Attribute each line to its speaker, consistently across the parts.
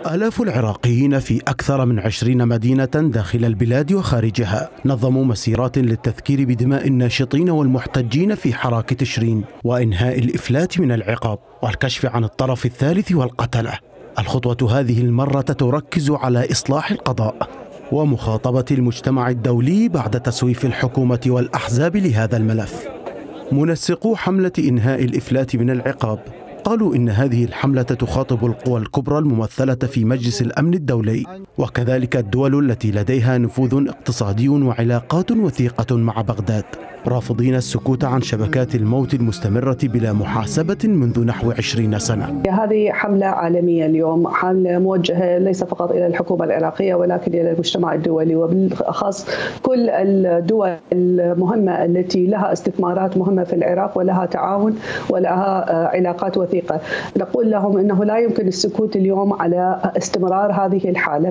Speaker 1: آلاف العراقيين في أكثر من 20 مدينة داخل البلاد وخارجها نظموا مسيرات للتذكير بدماء الناشطين والمحتجين في حراك تشرين وإنهاء الإفلات من العقاب والكشف عن الطرف الثالث والقتلة. الخطوة هذه المرة تركز على إصلاح القضاء ومخاطبة المجتمع الدولي بعد تسويف الحكومة والأحزاب لهذا الملف. منسقو حملة إنهاء الإفلات من العقاب قالوا إن هذه الحملة تخاطب القوى الكبرى الممثلة في مجلس الأمن الدولي وكذلك الدول التي لديها نفوذ اقتصادي وعلاقات وثيقة مع بغداد، رافضين السكوت عن شبكات الموت المستمرة بلا محاسبة منذ نحو 20 سنة.
Speaker 2: هذه حملة عالمية اليوم، حملة موجهة ليس فقط إلى الحكومة العراقية ولكن إلى المجتمع الدولي وبالأخص كل الدول المهمة التي لها استثمارات مهمة في العراق ولها تعاون ولها علاقات وثيقة. نقول لهم أنه لا يمكن السكوت اليوم على استمرار هذه الحالة.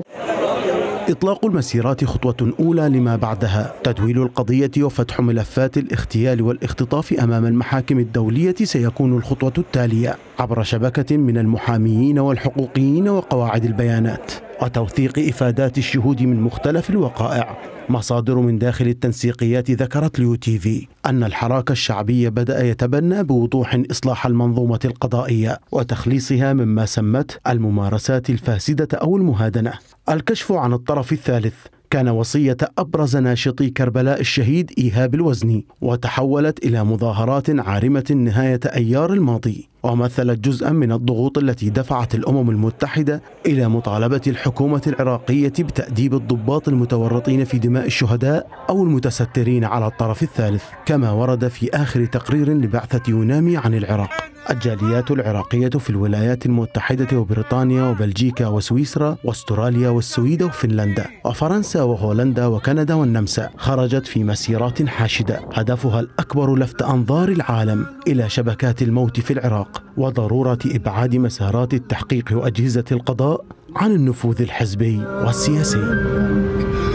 Speaker 1: إطلاق المسيرات خطوة أولى لما بعدها، تدويل القضية وفتح ملفات الاغتيال والاختطاف أمام المحاكم الدولية سيكون الخطوة التالية عبر شبكة من المحاميين والحقوقيين وقواعد البيانات وتوثيق إفادات الشهود من مختلف الوقائع. مصادر من داخل التنسيقيات ذكرت لUTV أن الحراك الشعبي بدأ يتبنى بوضوح إصلاح المنظومة القضائية وتخليصها مما سمت الممارسات الفاسدة أو المهادنة. الكشف عن الطرف الثالث كان وصية أبرز ناشطي كربلاء الشهيد إيهاب الوزني، وتحولت إلى مظاهرات عارمة نهاية أيار الماضي، ومثلت جزءا من الضغوط التي دفعت الأمم المتحدة إلى مطالبة الحكومة العراقية بتأديب الضباط المتورطين في دماء الشهداء أو المتسترين على الطرف الثالث، كما ورد في آخر تقرير لبعثة يونامي عن العراق. الجاليات العراقية في الولايات المتحدة وبريطانيا وبلجيكا وسويسرا واستراليا والسويد وفنلندا وفرنسا وهولندا وكندا والنمسا خرجت في مسيرات حاشدة هدفها الأكبر لفت أنظار العالم إلى شبكات الموت في العراق وضرورة إبعاد مسارات التحقيق وأجهزة القضاء عن النفوذ الحزبي والسياسي.